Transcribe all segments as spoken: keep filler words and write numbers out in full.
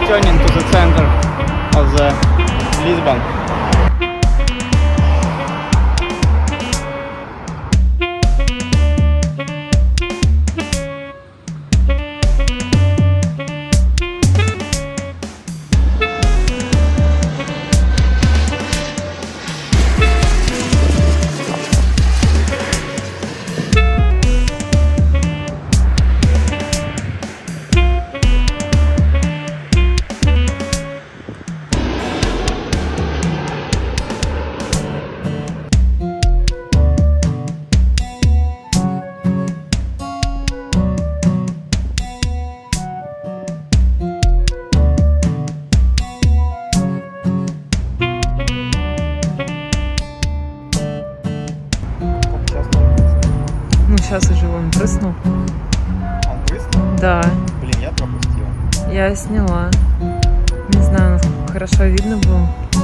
returning to the center of the Lisbon. Ну, сейчас уже он прыснул. Он прыснул? Да. Блин, я пропустил. Я сняла. Не знаю, насколько хорошо видно было.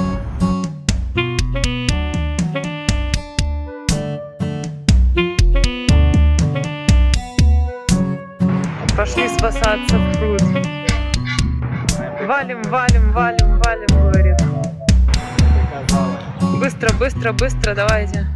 Пошли спасаться в пруд. Валим, валим, валим, валим, говорит. Быстро, быстро, быстро, давайте.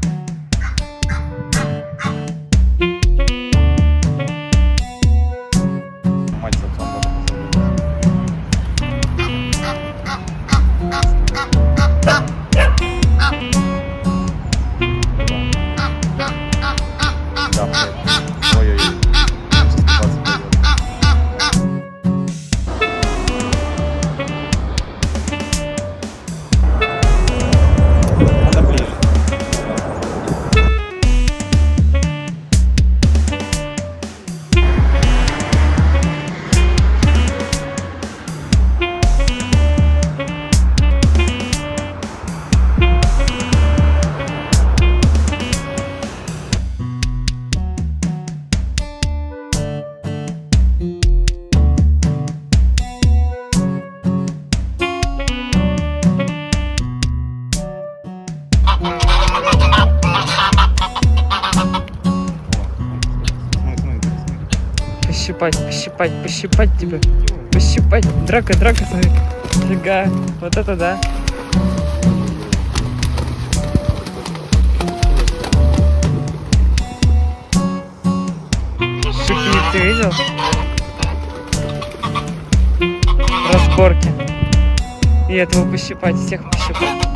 Пощипать, пощипать, пощипать тебя. Пощипать. Драка, драка, смотри. Фига. Вот это да. Шипит, ты видел? Разборки. И этого пощипать, всех пощипать.